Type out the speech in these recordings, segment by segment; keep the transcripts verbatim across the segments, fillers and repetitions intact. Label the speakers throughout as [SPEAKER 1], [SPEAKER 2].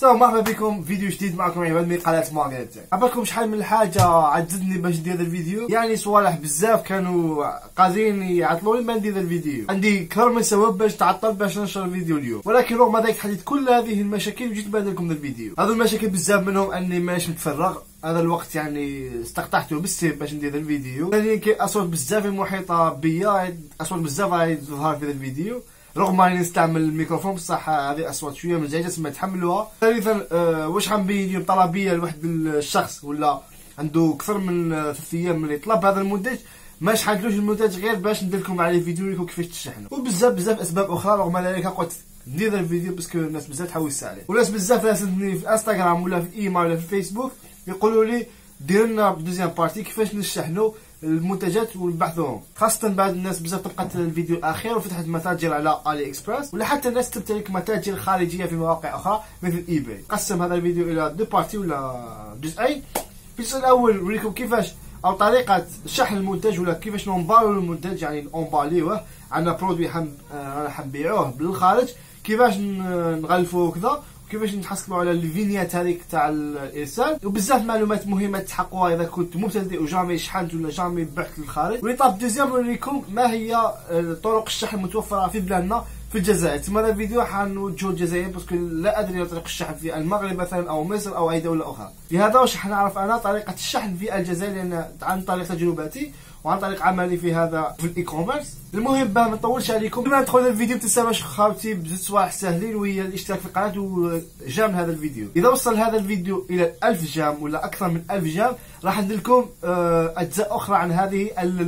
[SPEAKER 1] السلام مرحبا بكم فيديو جديد معكم عباد من قناه مارغريت. عبالكم شحال من حاجه عجزتني باش ندير هذا الفيديو، يعني صوالح بزاف كانوا قادرين يعطلوني ما ندير الفيديو، عندي كثر من سبب باش تعطل باش ننشر الفيديو اليوم، ولكن رغم ذلك حليت كل هذه المشاكل وجيت نبين لكم الفيديو. هذو المشاكل بزاف منهم اني مانيش متفرغ، هذا الوقت يعني استقطعته بالسيف باش ندير الفيديو، ثانيا كاين اصوات بزاف المحيطه بيا، اصوات بزاف راهي تظهر في الفيديو رغم اني نستعمل الميكروفون، بصح هذه اصوات شويه مزعجه تسمى تحملوها. ثالثا أه واش غنبين اليوم طلبيه لواحد الشخص ولا عنده اكثر من ثلاث ايام اللي طلب هذا المنتج، ما شحنتلوش المنتج غير باش ندير لكم عليه فيديو لكم كيفاش تشحنوا، وبزاف بزاف اسباب اخرى. رغم ذلك قلت ندير الفيديو باسكو الناس بزاف تحوس عليه، وناس بزاف راسلتني في انستغرام ولا في ايميل ولا في فيسبوك يقولوا لي دير لنا دوزيام بارتي كيفاش نشحنوا المنتجات ونبحثوهم، خاصة بعد الناس بزاف طبقت الفيديو الأخير وفتحت متاجر على علي إكسبرس، ولا حتى الناس تمتلك متاجر خارجية في مواقع أخرى مثل إي باي. قسم هذا الفيديو إلى دو بارتي ولا جزئين. في الجزء الأول نوريكم كيفاش أو طريقة شحن المنتج ولا كيفاش نومبالو المنتج، يعني نومباليوه، عندنا برودوي حم رانا حنبيعوه بالخارج، كيفاش نغلفوه وكذا، كيفاش نحصلوا على الفينيات هذيك تاع الارسال، وبزاف معلومات مهمه تحققوها اذا كنت مبتدئ وجامي شحنت ولا جامي بعت للخارج. وليطاب دوزيام نوريكم ما هي طرق الشحن المتوفره في بلادنا في الجزائر. ثم هذا الفيديو حنوجهه للجزائر باسكو لا ادري طريقه الشحن في المغرب مثلا او مصر او اي دوله اخرى. لهذا واش حنعرف انا طريقه الشحن في الجزائر، لان عن طريق تجربتي وعن طريق عملي في هذا في الاي كوميرس. المهم باه ما نطولش عليكم قبل ما ندخل الفيديو ما تنساوش خاوتي بزوج صوالح ساهلين، وهي الاشتراك في القناه وجام هذا الفيديو. اذا وصل هذا الفيديو الى ألف جام ولا اكثر من ألف جام راح ندير لكم اجزاء اخرى عن هذه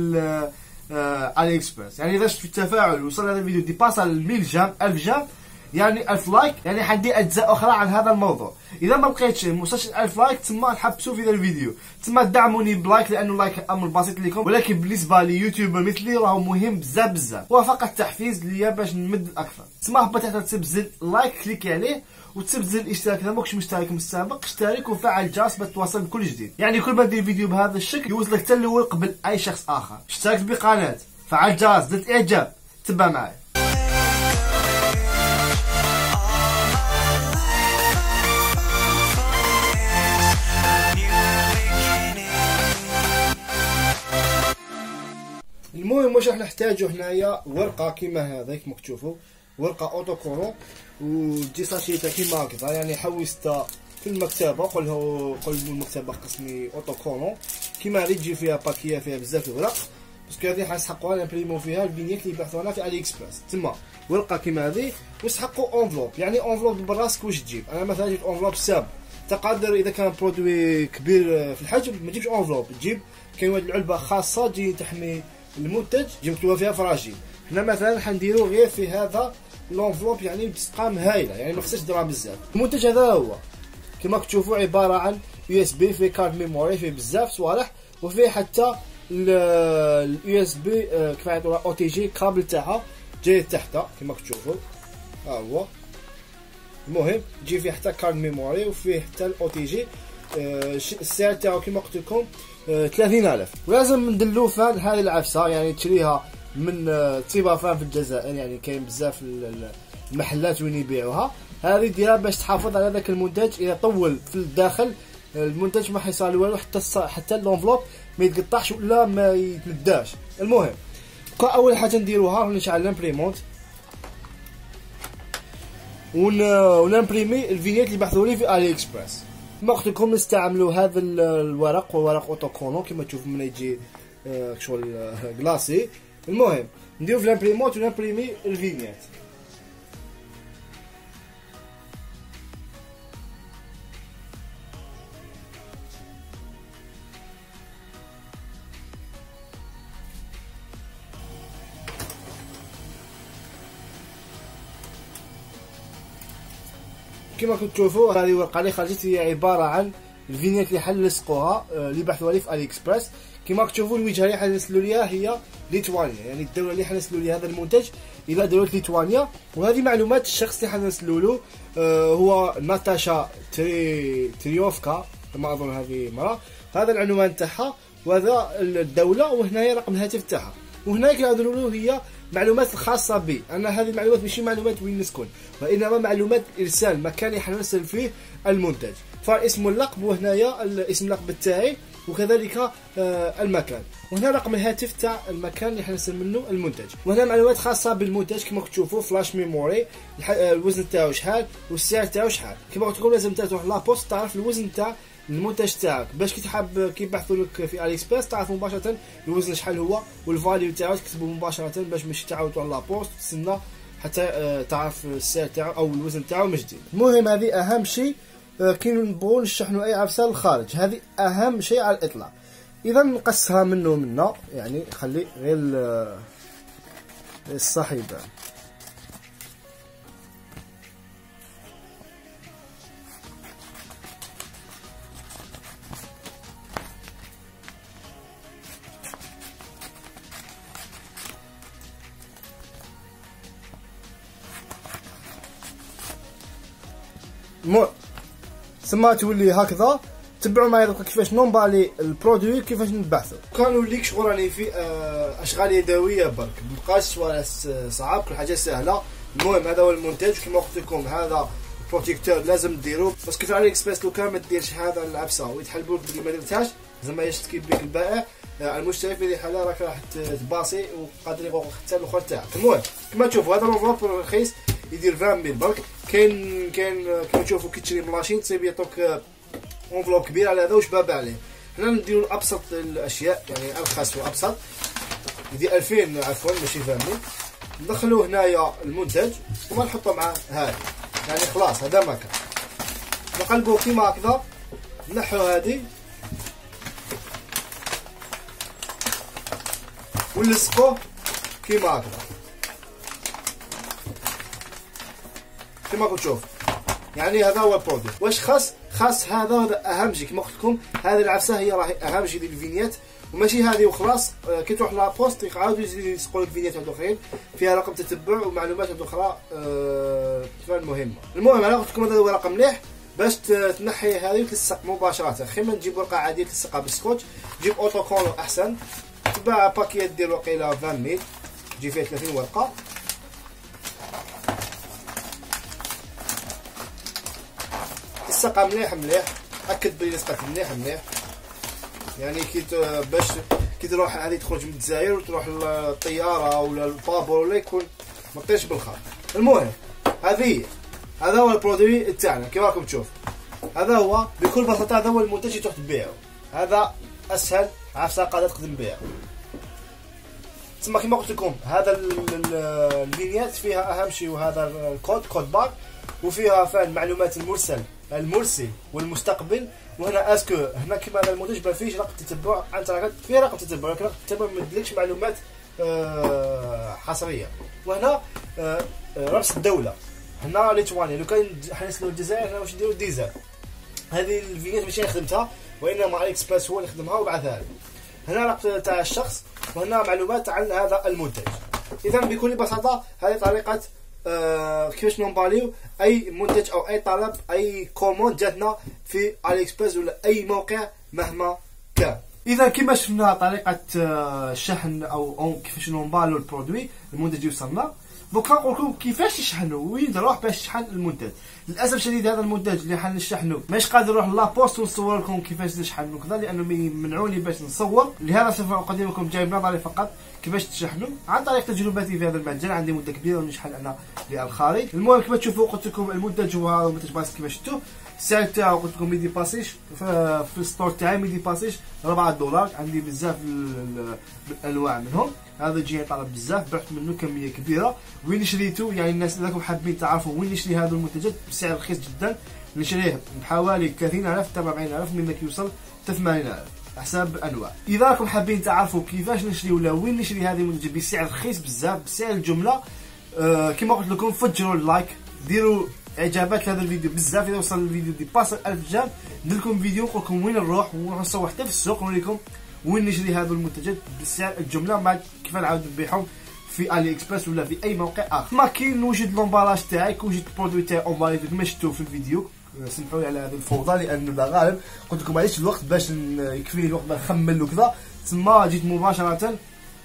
[SPEAKER 1] علي اكسبرس. يعني اذا في التفاعل وصل هذا الفيديو ديباسا مية جام ألف جام يعني ألف لايك، يعني حندير اجزاء اخرى عن هذا الموضوع. اذا ما لقيتش ما وصلش ألف لايك تما نحبسوا في هذا الفيديو، تما دعموني بلايك لانه اللايك امر بسيط لكم، ولكن بالنسبه لي يوتيوبر مثلي راهو مهم بزاف بزاف، هو فقط تحفيز ليا باش نمد اكثر. تما هبط تحت تسيب زر لايك كليكي عليه وتسيب زر الاشتراك اذا ماكش مشترك من السابق، اشترك وفعل الجرس باش توصل بكل جديد، يعني كل ما ندير فيديو بهذا الشكل يوصلك حتى الاول قبل اي شخص اخر. اشترك بالقناه، فعل الجرس، زر الاعجاب، تبع معي. المهم واش راح نحتاجو هنايا ورقه كيما هذا كيما تشوفوا، ورقه اوتو كولون وتجي ساشيتا كيما هكذا، يعني حوستها في المكتبه، قول له قول المكتبه قسمي اوتو كولون كيما هذه تجي فيها باكيه فيها بزاف الورق، باسكو هذه حنسحقوها نبريمو فيها الفينيت اللي يبحثوا عنها في علي اكسبرس. تما ورقه كيما هذه ونسحقوا انفلوب، يعني انفلوب براسك واش تجيب. انا مثلا جبت انفلوب ساب، تقدر اذا كان برودوي كبير في الحجم ما تجيبش انفلوب، تجيب كاين واحد العلبه خاصه تجي تحمي المنتج جبتوها فيها فراجيل. هنا مثلا حنديرو غير في هذا لونفلوب، يعني بتسقام هايله، يعني ما خصهاش ديرها بزاف. المنتج هذا هو كما تشوفوا عباره عن يو اس بي، فيه كارت ميموري، فيه بزاف صوالح، وفيه حتى اليو اس بي كيف يعطوها او تي جي كابل تاعها جاي تحت كما تشوفوا، ها هو. المهم تجي فيه حتى كارت ميموري وفيه حتى الاو تي جي. السعر تاعو كما قلت لكم ثلاثين ألف. ولازم ندلو فان هذه العفسه، يعني تشريها من تيبا فان في الجزائر، يعني كاين بزاف المحلات وين يبيعوها. هذه ديرها باش تحافظ على ذاك المنتج، اذا طول في الداخل المنتج ما حيصال والو، حتى حتى اللونفلوب ما يتقطعش ولا ما يتمداش. المهم اول حاجه نديروها نشعل الامبريمونت ونمبريمي الفينيت اللي بحثوا لي في علي اكسبرس. كما قلت لكم نستعملوا هذا الورق، وورق اوتو كولون كما تشوف من يجي شغل كلاسي. المهم نديرو في الامبريمونت ونمبريمي الفينيات. كما كنتم تشوفوا هذه الورقه اللي خرجت هي عباره عن الفينيات اللي حنلصقوها اللي بحثوا عليه في علي اكسبرس. كما تشوفوا الوجهه اللي حنرسلوا ليها هي ليتوانيا، يعني الدوله اللي حنرسلوا ليها هذا المنتج الى دوله ليتوانيا. وهذه معلومات الشخص اللي حنرسلوا له آه هو ناتاشا تري تريوفكا كما اظن هذه مرة. هذا العنوان تاعها وهذا الدوله، وهنايا رقم الهاتف تاعها، وهنا كنعذروا له هي معلومات الخاصه بي انا. هذه المعلومات ماشي معلومات وين نسكن، وانما معلومات ارسال مكان اللي حنرسل فيه المنتج. فاسم اللقب، وهنايا اسم اللقب تاعي، وكذلك المكان، وهنا رقم الهاتف تاع المكان اللي حنرسل منه المنتج. وهنا معلومات خاصه بالمنتج كما تشوفوا، فلاش ميموري، الوزن تاعو شحال والسعر تاعو شحال. كما قلت لكم لازم تروح لابوست تعرف الوزن تاع المنتج تاعك، باش كي تحب كي يبحثوا لك في علي اكسبريس تعرف مباشره الوزن شحال هو والفاليو تاعو، تكتبوا مباشره باش ماشي تعاود تروح لابوست تستنى حتى تعرف السعر تاعو او الوزن تاعو من جديد. المهم هذه اهم شيء كي نبغوا نشحنوا اي عفسه للخارج، هذه اهم شيء على الاطلاق. اذا نقصها منه منا، يعني خلي غير الصحيبه. مو سما تولي هكذا. تبعوا معايا دوكا كيفاش نومبالي البرودوي، كيفاش نبعثو. كنوليك شغل راني في اشغال يدويه برك، مبقاش ولا صعاب، كل حاجه سهله. المهم هذا هو المنتج كما قلت لكم. هذا البروتيكتور لازم ديروه، باسكو في علي اكسبريس لو كان ما ديرش هذا العفسه ويتحلبوك بلي ما درتهاش زعما يشتكي بك البائع، المشتري في هذه الحاله راك راح تباصي وقادر يغوق حتى الاخر تاعك. المهم كما تشوفوا هذا لونفلوب رخيص يدير عشرين ميل برك. كاين كاين كما تشوفوا كي تشري من لاشين تصيب يعطوك انفلوب كبير على هذا واش باب عليه. حنا نديرو ابسط الاشياء، يعني ارخص وابسط، يدير ألفين عفوا ماشي عشرين ميل. ندخلو هنايا المنتج وما نحطو معاه هذا، يعني خلاص هذا ما كان. نقلبو كيما هكذا، نحو هذه ونلصقوه كيما هكذا كما قلت. شوف يعني هذا هو البرودوي. واش خاص خاص هذا هذا اهم شيء كما قلت لكم. هذه العفسه هي راهي اهم شيء ديال الفينيات، وماشي هذه وخلاص. كي تروح لابوست يعاودوا يلصقوا لك فينيات واحد اخرين فيها رقم تتبع ومعلومات واحده اخرى أه مهمه. المهم انا قلت لكم هذا هو رقم مليح باش تنحي هذه وتلصق مباشره. خير ما تجيب ورقه عاديه تلصقها بالسكوتش، جيب اوتو كولو احسن. تباع باكيات ديال وقيله عشرين ميل تجي فيها ثلاثين ورقه. لصقها مليح مليح، اكد بلي لصقت مليح مليح، يعني كي باش كي تروح هذه تخرج من الجزائر وتروح للطياره ولا البابور ولا يكون ما طيرش بالخط. المهم هذه هذا هو البرودوي تاعنا كيما راكم تشوف. هذا هو بكل بساطه هذا هو المنتج اللي تروح تبيعه. هذا اسهل عفسه قادر تقدر تبيعه. تسمى كيما قلت لكم هذا الفينيات فيها اهم شيء، وهذا الكود كود بار، وفيها فعلا معلومات المرسل المرسل والمستقبل. وهنا اسكو هنا كيما هذا المنتج ما فيش رقم تتبع، انت فيه رقم تتبع ولكن رقم التتبع ما يديلكش معلومات آه حصريه. وهنا آه رأس الدوله، هنا ليتوانيا. لو كان حنسلو الجزائر هنا واش نديرو ديزل. هذه الفينيات ماشي انا خدمتها وانما علي اكسبريس هو اللي خدمها وبعثها لي. هنا رقم تاع الشخص، وهنا معلومات عن هذا المنتج. اذا بكل بساطه هذه طريقه آه كيفاش نومباليو اي منتج او اي طلب اي كوموند جاتنا في علي اكسبريس ولا اي موقع مهما كان. اذا كما شفنا طريقه الشحن او, أو كيفاش نومباليو البرودوي المنتج يوصلنا. دوكا نقول لكم كيفاش نشحنوا وين نروح باش نشحن المنتج. للاسف الشديد هذا المنتج اللي حنشحنوا ماش قادر نروح لابوست ونصور لكم كيفاش نشحن وكذا، لانه يمنعوني باش نصور. لهذا سوف اقدم لكم جايب نظري فقط كيفاش تشحنوا عن طريق تجربتي في هذا المجال. عندي مده كبيره ونشحن انا للخارج. المهم كما تشوفوا قلت لكم المنتج هو منتج باسيط كما شفتوا. السعر تاعو قلت لكم ميدي باسيش في الستور تاعي ميدي باسيش أربعة دولار. عندي بزاف الانواع منهم. هذا جاي طلب بزاف، بعت منه كميه كبيره. وين شريته يعني الناس اللي راكم حابين تعرفوا وين نشري هذه المنتجات بسعر رخيص جدا. نشريه بحوالي ثلاثين ألف حتى أربعين ألف، منك يوصل حتى ثمانين ألف حسب الانواع. اذا راكم حابين تعرفوا كيفاش نشري ولا وين نشري هذه المنتجات بسعر رخيص بزاف بسعر الجمله، آه كما قلت لكم فجروا اللايك، ديروا اعجابات لهذا الفيديو بزاف. اذا وصل الفيديو دي باس ألف اعجاب ندير لكم فيديو نقول لكم وين نروح ونروح نصور حتى في السوق ونوريكم وين نشري هذو المنتجات بسعر الجمله، مع كيف نعاود نبيعهم في علي اكسبريس ولا في اي موقع اخر. ما كاين نوجد لومبالاج تاعي، كوجد البرودوي تاعي اونبالي كما شفتوا في الفيديو. سمحوا لي على هذه الفوضى لانه لا غالب قلت لكم معليش الوقت باش يكفيني الوقت باش نخمل وكذا، تما جيت مباشره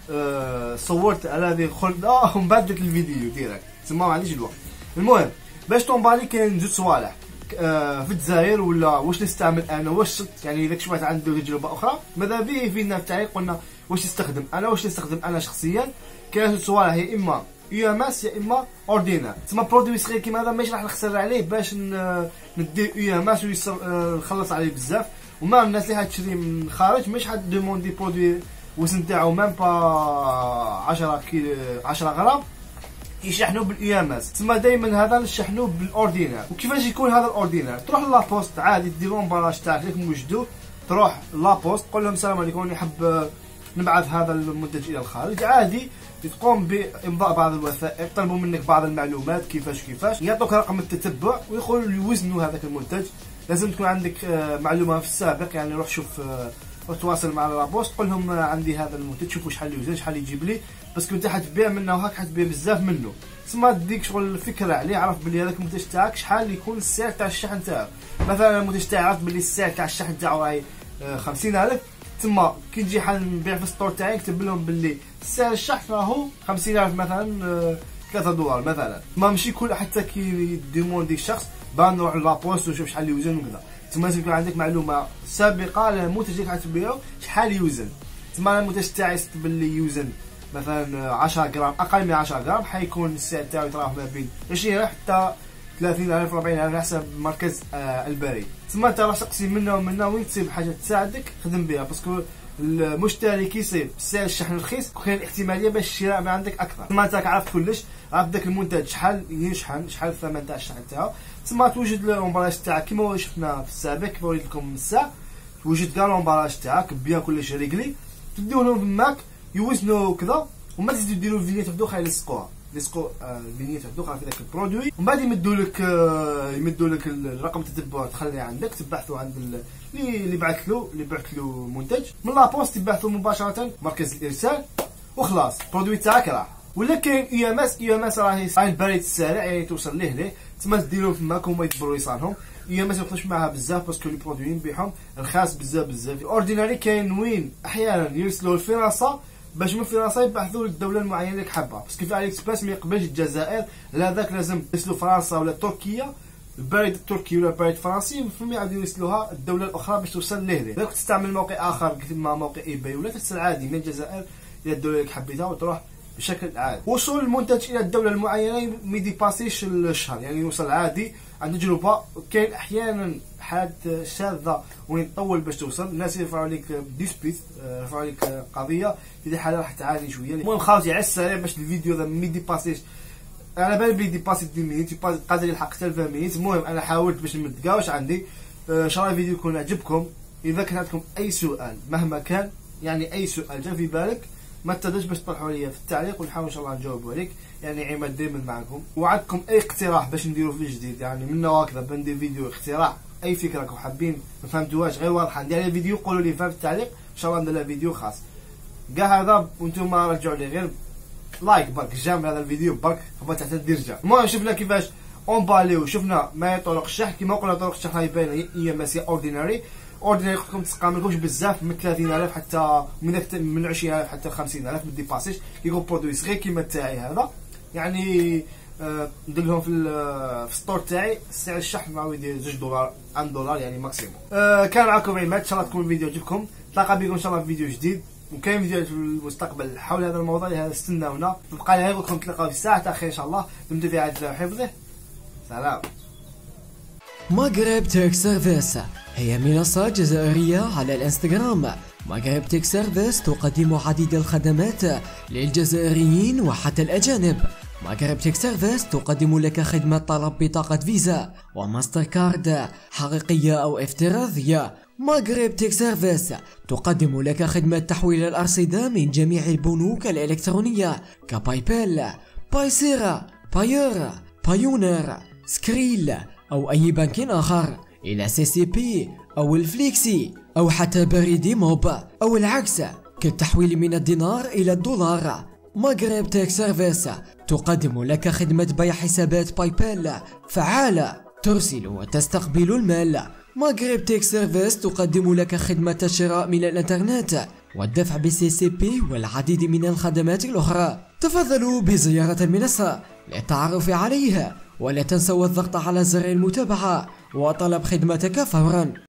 [SPEAKER 1] أه صورت على هذه خلطه ومن بعد درت الفيديو ديريكت تما ما عنديش الوقت. المهم باش طومبالي كاين جوج صوالح أه في الجزائر ولا واش نستعمل انا واش يعني اذا شي واحد عنده تجربه اخرى ماذا به فينا في التعليق قلنا واش نستخدم انا واش نستخدم انا شخصيا. كاين جوج صوالح يا اما يو ام اس يا اما اوردينار تما برودوي صغير كيما هذا ماشي راح نخسر عليه باش ندير يو ام اس ونخلص عليه بزاف. وما الناس اللي حتشري من الخارج مش حد دوموندي برودوي وزن تاعو ميم با عشرة كيلو عشرة غرام يشحنوا بالاي ام اس. تما دائما هذا نشحنوه بالاوردينار. وكيفاش يكون هذا الاوردينار؟ تروح لابوست عادي دير لومباراج تاعك اللي موجدو، تروح لابوست تقول لهم السلام عليكم راني حاب نبعث هذا المنتج الى الخارج عادي. تقوم بامضاء بعض الوثائق، يطلبوا منك بعض المعلومات كيفاش كيفاش، يعطوك رقم التتبع ويقولوا يوزنوا هذاك المنتج. لازم تكون عندك معلومه في السابق، يعني روح شوف وتواصل مع لابوست قول لهم عندي هذا المنتج شوفوا شحال يوزن شحال يجيب لي، باسكو انت حتبيع منه وهاك حتبيع بزاف منه. تسمى تديك شغل الفكره عليه، عرف بلي هذاك المنتج تاعك شحال يكون السعر تاع الشحن تاعو. مثلا المنتج تاعي عرفت بلي السعر تاع الشحن تاعو راهي خمسين ألف، تما كي نجي نبيع في الستور تاعي نكتب لهم باللي سعر الشحن راهو خمسين ألف مثلا ثلاثة دولار مثلا. ما ماشي كل حتى كي يديموندي شخص بان نروح لابوست ونشوف شحال يوزن وكذا. تما لازم يكون عندك معلومه سابقه على المنتج اللي حتبيعو شحال يوزن. تما المنتج تاعي باللي يوزن مثلا عشرة غرام، اقل من عشرة غرام حيكون السعر تاعو يتراوح ما بين عشرين حتى ثلاثين ألف أربعين ألف حسب مركز آه البريد. تما انت راح تقسم منه ومنه وين تصيب حاجه تساعدك خدم بها، باسكو المشتري كيصيب سعر الشحن رخيص وكاين احتماليه باش الشراء من عندك اكثر. تما انت عارف كلش، عارف داك المنتج شحال يشحن شحال الثمن تاع الشحن تاعو. تما توجد لومباراج تاعك كيما شفنا في السابق كيف وريت لكم من الساعه. توجد كاع لومباراج تاعك بيان كلش ريغلي، تديو لهم فماك يوزنوا كذا، وما تزيدوا ديروا الفينيت وحدوخ يلصقوها يلصقوا الفينيت وحدوخ في ذاك البرودوي، ومن بعد يمدوا لك يمدوا لك الرقم التتبع تخليه عندك تبحثوا عند اللي اللي بعث له اللي بعث له منتج من لابوست، يبعثوا مباشره مركز الارسال وخلاص البرودوي تاعك راح. ولا كاين اي ام اس، اي ام اس راهي صاير البريد السريع يعني توصل ليه ليه، تما ديروا فماك وما يدبروا يصالحهم. اي ام اس ما يخدمش معاها بزاف باسكو لي برودوي نبيعهم رخاص بزاف بزاف. اورديناري كاين وين احيانا يرسلوا الفرنسا باش من فرنسا يبحثوا للدوله المعينه اللي حابها، باسكو في علي اكسبريس ما يقبلش الجزائر، لا ذاك لازم يرسلوا فرنسا ولا تركيا، البريد التركي ولا البريد الفرنسي فهم يعاودوا يرسلوها الدوله الاخرى باش توصل ليه ليه. اذا تستعمل موقع اخر كما موقع اي باي ولا ترسل عادي من الجزائر الى الدوله اللي حبيتها وتروح بشكل عادي. وصول المنتج الى الدوله المعينه ما يديباسيش الشهر، يعني يوصل عادي. عن تجربه كاين احيانا حالات شاذه وين تطول باش توصل، الناس يرفعوا لك ديسبيت يرفعوا لك قضيه، في هذه الحاله راح تعاني شويه. المهم خاوتي على السريع باش الفيديو هذا ما يديباسيش، انا بالي بلي ديباسي عشرين مينيت قادر يلحق حتى عشرين مينيت. المهم انا حاولت باش نمتقاوش عندي. ان شاء الله الفيديو يكون عجبكم. اذا كان عندكم اي سؤال مهما كان، يعني اي سؤال جا في بالك ما تردش باش تطرحوا لي في التعليق ونحاول ان شاء الله نجاوب عليك. يعني عماد دائما معكم. وعندكم اي اقتراح باش نديرو في جديد، يعني من هكذا بندير فيديو اقتراح، اي فكره راكم حابين ما فهمتوهاش غير واضحه ندير على فيديو قولوا لي في التعليق ان شاء الله ندير له فيديو خاص. كاع هذا وانتم رجعوا لي غير لايك برك جام هذا الفيديو برك هبط تحت الدرجه. المهم شفنا كيفاش اونباليو، شفنا ما هي طرق الشحن كيما قلنا طرق الشحن راهي باينه هي ماشي اورديناري. اورديناري يقولكم تسقاملكوش بزاف من ثلاثين ألف حتى من من عشرين ألف حتى خمسين ألف ما ديباسيش. كيكون برودوي صغير كيما تاعي هذا، يعني آه ندير لهم في في الستور تاعي سعر الشحن راهو يدير جوج دولار واحد دولار يعني ماكسيموم. آه كان معكم عماد، ان شاء الله تكون الفيديو عجبكم. نتلاقى بكم ان شاء الله في فيديو جديد، وكاين فيديوهات في المستقبل حول هذا الموضوع اللي هذا استناونا. تبقى لي غير نتلاقاو في الساعه تاع خير ان شاء الله. دمتم في عز الله وحفظه. سلام.
[SPEAKER 2] مغرب تك سيرفيس هي منصة جزائرية على الانستغرام. مغرب تك سيرفيس تقدم عديد الخدمات للجزائريين وحتى الأجانب. مغرب تك سيرفيس تقدم لك خدمة طلب بطاقة فيزا وماستر كارد حقيقية أو افتراضية. مغرب تك سيرفيس تقدم لك خدمة تحويل الأرصدة من جميع البنوك الإلكترونية كباي بال، بايسيرا، بايور، بايونر، سكريل أو أي بنك آخر إلى سي سي بي أو الفليكسي أو حتى بريدي موب أو العكس كالتحويل من الدينار إلى الدولار. مغرب تك سيرفيس تقدم لك خدمة بيع حسابات باي بال فعالة، ترسل وتستقبل المال. مغرب تك سيرفيس تقدم لك خدمة الشراء من الانترنت والدفع بسي سي بي والعديد من الخدمات الأخرى. تفضلوا بزيارة المنصة للتعرف عليها، ولا تنسوا الضغط على زر المتابعة وطلب خدمتك فورا.